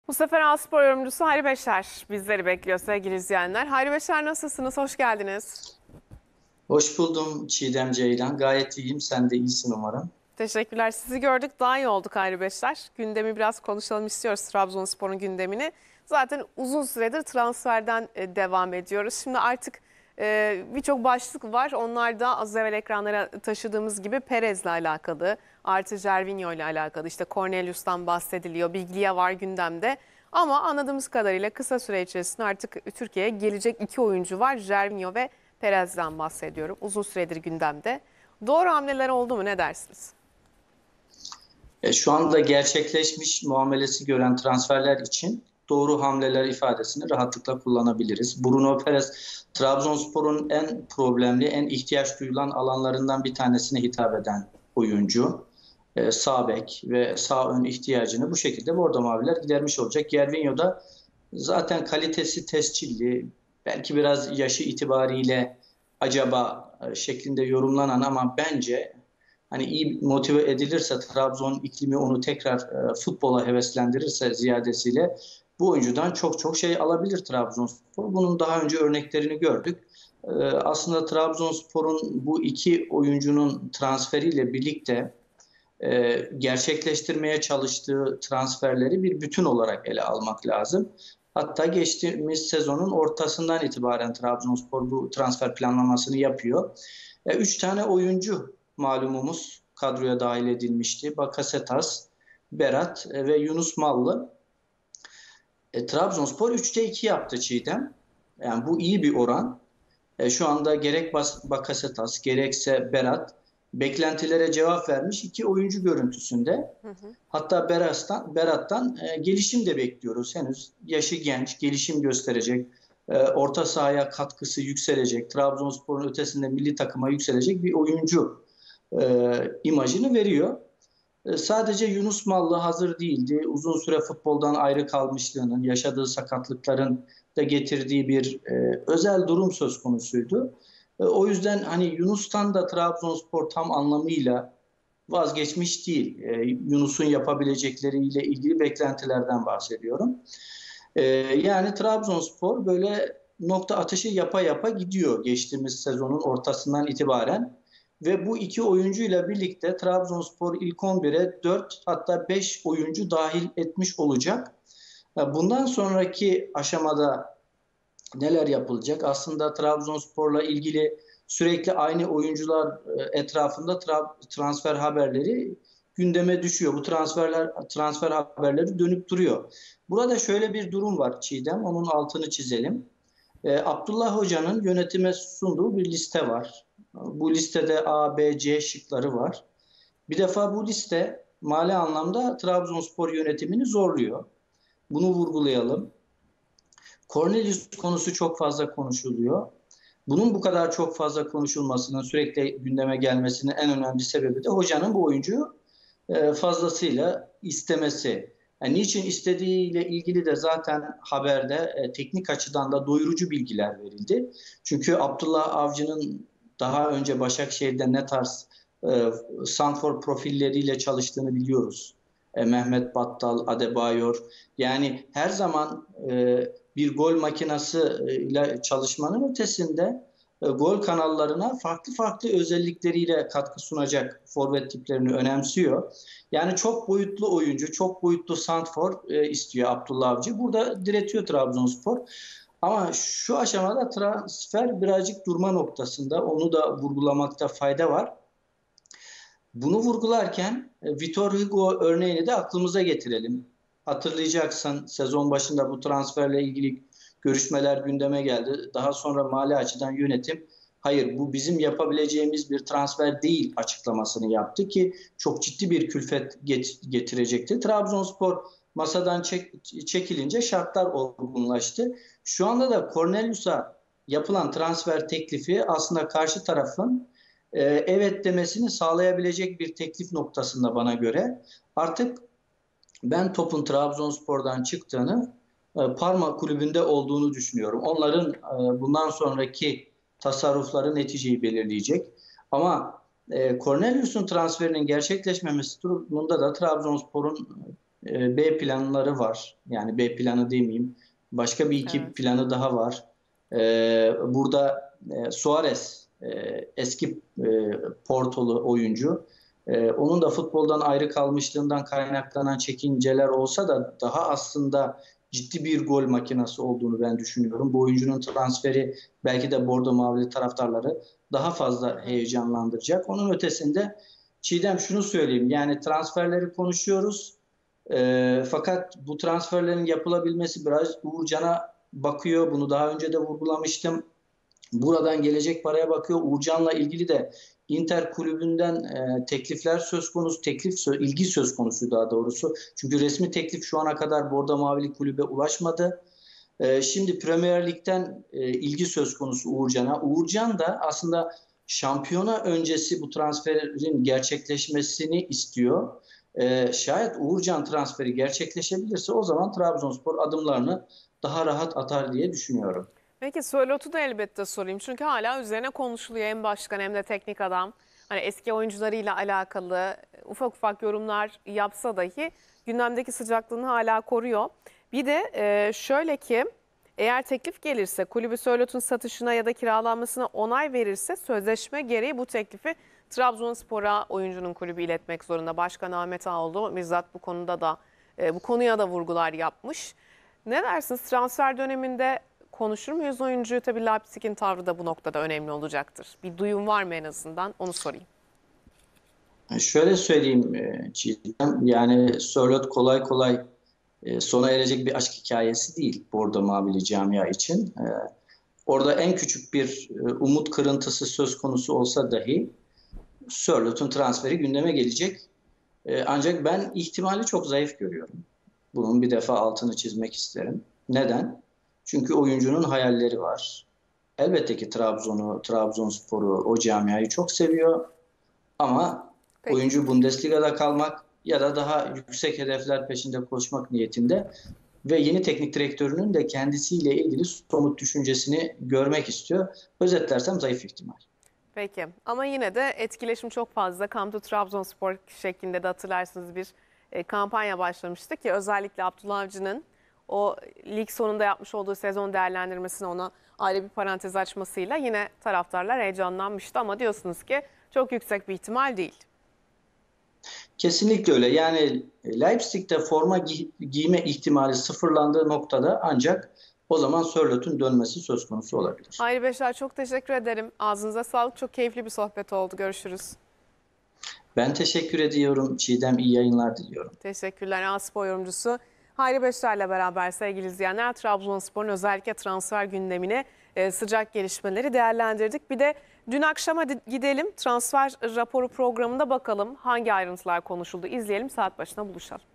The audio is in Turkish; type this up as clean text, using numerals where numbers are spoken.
Bu sefer A-Spor yorumcusu Hayri Beşer bizleri bekliyor sevgili izleyenler. Hayri Beşer nasılsınız? Hoş geldiniz. Hoş buldum Çiğdem Ceylan. Gayet iyiyim. Sen de iyisin umarım. Teşekkürler. Sizi gördük daha iyi olduk Hayri Beşer. Gündemi biraz konuşalım istiyoruz, Trabzonspor'un gündemini. Zaten uzun süredir transferden devam ediyoruz. Şimdi artık birçok başlık var. Onlar da az evvel ekranlara taşıdığımız gibi Perez'le alakalı. Artı Gervinho ile alakalı. İşte Cornelius'tan bahsediliyor. Biglia var gündemde. Ama anladığımız kadarıyla kısa süre içerisinde artık Türkiye'ye gelecek iki oyuncu var. Gervinho ve Perez'den bahsediyorum. Uzun süredir gündemde. Doğru hamleler oldu mu, ne dersiniz? Şu anda gerçekleşmiş muamelesi gören transferler için doğru hamleler ifadesini rahatlıkla kullanabiliriz. Bruno Perez, Trabzonspor'un en problemli, en ihtiyaç duyulan alanlarından bir tanesine hitap eden oyuncu. Sağ bek ve sağ ön ihtiyacını bu şekilde Bordo Maviler gidermiş olacak. Gervinho da zaten kalitesi tescilli, belki biraz yaşı itibariyle acaba şeklinde yorumlanan ama bence hani iyi motive edilirse Trabzon iklimi onu tekrar futbola heveslendirirse ziyadesiyle bu oyuncudan çok çok şey alabilir Trabzonspor. Bunun daha önce örneklerini gördük. Aslında Trabzonspor'un bu iki oyuncunun transferiyle birlikte gerçekleştirmeye çalıştığı transferleri bir bütün olarak ele almak lazım. Hatta geçtiğimiz sezonun ortasından itibaren Trabzonspor bu transfer planlamasını yapıyor. Üç tane oyuncu malumumuz kadroya dahil edilmişti. Bakasetas, Berat ve Yunus Mallı. Trabzonspor 3'te 2 yaptı Çiğdem. Yani bu iyi bir oran. Şu anda gerek Bakasetas gerekse Berat beklentilere cevap vermiş iki oyuncu görüntüsünde. Hı hı. Hatta Berat'tan gelişim de bekliyoruz. Henüz yaşı genç, gelişim gösterecek, orta sahaya katkısı yükselecek, Trabzonspor'un ötesinde milli takıma yükselecek bir oyuncu imajını veriyor. Sadece Yunus Mallı hazır değildi. Uzun süre futboldan ayrı kalmışlığının, yaşadığı sakatlıkların da getirdiği bir özel durum söz konusuydu. O yüzden hani Yunus'tan da Trabzonspor tam anlamıyla vazgeçmiş değil. Yunus'un yapabilecekleriyle ilgili beklentilerden bahsediyorum. Yani Trabzonspor böyle nokta atışı yapa yapa gidiyor geçtiğimiz sezonun ortasından itibaren. Ve bu iki oyuncuyla birlikte Trabzonspor ilk 11'e 4 hatta 5 oyuncu dahil etmiş olacak. Bundan sonraki aşamada neler yapılacak? Aslında Trabzonspor'la ilgili sürekli aynı oyuncular etrafında transfer haberleri gündeme düşüyor. Bu transfer haberleri dönüp duruyor. Burada şöyle bir durum var Çiğdem, onun altını çizelim. Abdullah Hoca'nın yönetime sunduğu bir liste var. Bu listede A, B, C şıkları var. Bir defa bu liste mali anlamda Trabzonspor yönetimini zorluyor. Bunu vurgulayalım. Cornelius konusu çok fazla konuşuluyor. Bunun bu kadar çok fazla konuşulmasının, sürekli gündeme gelmesinin en önemli sebebi de hocanın bu oyuncuyu fazlasıyla istemesi. Yani niçin istediğiyle ilgili de zaten haberde teknik açıdan da doyurucu bilgiler verildi. Çünkü Abdullah Avcı'nın daha önce Başakşehir'de ne tarz sanfor profilleriyle çalıştığını biliyoruz. Mehmet Battal, Adebayor. Yani her zaman bir gol makinası ile çalışmanın ötesinde gol kanallarına farklı farklı özellikleriyle katkı sunacak forvet tiplerini önemsiyor. Yani çok boyutlu oyuncu, çok boyutlu santrfor istiyor Abdullah Avcı. Burada diretiyor Trabzonspor. Ama şu aşamada transfer birazcık durma noktasında. Onu da vurgulamakta fayda var. Bunu vurgularken Vitor Hugo örneğini de aklımıza getirelim. Hatırlayacaksın, sezon başında bu transferle ilgili görüşmeler gündeme geldi. Daha sonra mali açıdan yönetim hayır bu bizim yapabileceğimiz bir transfer değil açıklamasını yaptı ki çok ciddi bir külfet getirecekti. Trabzonspor masadan çekilince şartlar olgunlaştı. Şu anda da Cornelius'a yapılan transfer teklifi aslında karşı tarafın evet demesini sağlayabilecek bir teklif noktasında bana göre. Artık ben topun Trabzonspor'dan çıktığını, Parma kulübünde olduğunu düşünüyorum. Onların bundan sonraki tasarrufları neticeyi belirleyecek. Ama Cornelius'un transferinin gerçekleşmemesi durumunda da Trabzonspor'un B planları var. Yani B planı demeyeyim. Başka bir iki Evet. planı daha var. Burada Suarez eski Portolu oyuncu. Onun da futboldan ayrı kalmışlığından kaynaklanan çekinceler olsa da daha aslında ciddi bir gol makinesi olduğunu ben düşünüyorum. Bu oyuncunun transferi belki de Bordo Mavili taraftarları daha fazla heyecanlandıracak. Onun ötesinde Çiğdem şunu söyleyeyim. Yani transferleri konuşuyoruz. Fakat bu transferlerin yapılabilmesi biraz Uğurcan'a bakıyor. Bunu daha önce de vurgulamıştım. Buradan gelecek paraya bakıyor. Uğurcan'la ilgili de Inter kulübünden teklifler söz konusu, ilgi söz konusu daha doğrusu. Çünkü resmi teklif şu ana kadar Bordo Mavili kulübe ulaşmadı. Şimdi Premier Lig'den ilgi söz konusu Uğurcan'a. Uğurcan da aslında şampiyona öncesi bu transferin gerçekleşmesini istiyor. Şayet Uğurcan transferi gerçekleşebilirse o zaman Trabzonspor adımlarını daha rahat atar diye düşünüyorum. Peki Sörlot'u da elbette sorayım. Çünkü hala üzerine konuşuluyor hem başkan hem de teknik adam. Hani eski oyuncularıyla alakalı ufak ufak yorumlar yapsa dahi gündemdeki sıcaklığını hala koruyor. Bir de şöyle ki eğer teklif gelirse kulübü Sörlot'un satışına ya da kiralanmasına onay verirse sözleşme gereği bu teklifi Trabzonspor'a oyuncunun kulübü iletmek zorunda. Başkan Ahmet Ağaoğlu bizzat bu konuda da bu konuya da vurgular yapmış. Ne dersiniz transfer döneminde konuşur muyuz oyuncuyu? Tabii Leipzig'in tavrı da bu noktada önemli olacaktır. Bir duyum var mı en azından? Onu sorayım. Şöyle söyleyeyim Çiğdem, yani Sörloth kolay kolay sona erecek bir aşk hikayesi değil Bordo Mavili camia için. Orada en küçük bir umut kırıntısı söz konusu olsa dahi Sörloth'un transferi gündeme gelecek. Ancak ben ihtimali çok zayıf görüyorum. Bunun bir defa altını çizmek isterim. Neden? Çünkü oyuncunun hayalleri var. Elbette ki Trabzonspor'u, o camiayı çok seviyor. Ama Peki. oyuncu Bundesliga'da kalmak ya da daha yüksek hedefler peşinde koşmak niyetinde ve yeni teknik direktörünün de kendisiyle ilgili somut düşüncesini görmek istiyor. Özetlersem zayıf ihtimal. Peki. Ama yine de etkileşim çok fazla. Come to Trabzonspor şeklinde de hatırlarsınız bir kampanya başlamıştı ki özellikle Abdullah Avcı'nın o lig sonunda yapmış olduğu sezon değerlendirmesine ona ayrı bir parantez açmasıyla yine taraftarlar heyecanlanmıştı ama diyorsunuz ki çok yüksek bir ihtimal değil. Kesinlikle öyle. Yani Leipzig'te forma giyme ihtimali sıfırlandığı noktada ancak o zaman Sörloth'un dönmesi söz konusu olabilir. Hayri Beşer çok teşekkür ederim. Ağzınıza sağlık. Çok keyifli bir sohbet oldu. Görüşürüz. Ben teşekkür ediyorum Çiğdem. İyi yayınlar diliyorum. Teşekkürler. A-Spor yorumcusu Hayri Beşer'le beraber sevgili izleyenler Trabzonspor'un özellikle transfer gündemine sıcak gelişmeleri değerlendirdik. Bir de dün akşama gidelim transfer raporu programında bakalım hangi ayrıntılar konuşuldu izleyelim saat başına buluşalım.